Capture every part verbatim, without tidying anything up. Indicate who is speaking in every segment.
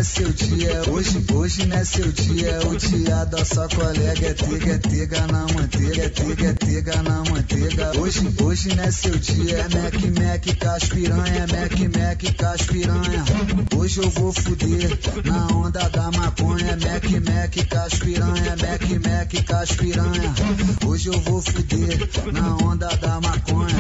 Speaker 1: seu dia, hoje, hoje não é seu dia. O dia da sua colega é tega, é tega na manteiga, é tega, é tega na manteiga. Hoje, hoje não é seu dia, é Mac, Mac, caspiranha, é Mac, Mac, caspiranha. Hoje eu vou fuder na onda da maconha, é Mac, Mac, caspiranha, é Mac, Mac, caspiranha. Hoje eu vou fuder na onda da maconha.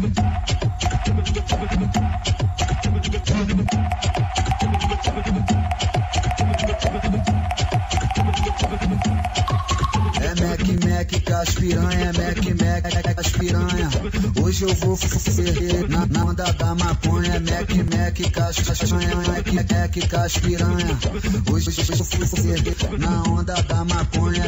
Speaker 1: É Mac, Mac, caspiranha, é Mac, Mac, caspiranha. Hoje eu vou fuder na, na onda da maconha, é Mac, Mac, caspiranha, Mac, Mac, caspiranha. Hoje eu vou fuder na onda da maconha.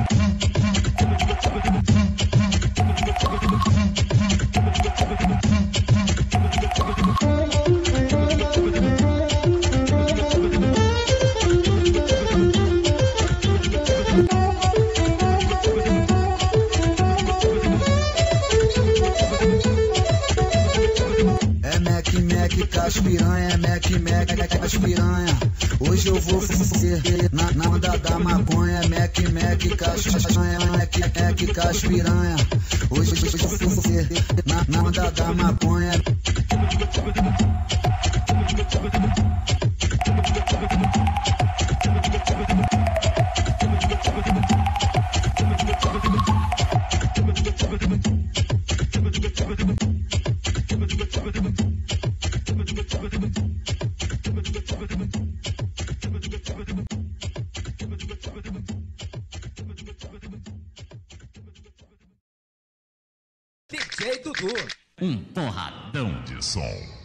Speaker 1: Caspiranha, é Mac, Mac, caspiranha. Hoje eu vou fuder na, na onda da maconha, é Mac, Mac, caspiranha, Mac, Mac, caspiranha. Hoje eu vou fuder na, na onda da maconha.
Speaker 2: D J Dudu.
Speaker 3: Um porradão de som.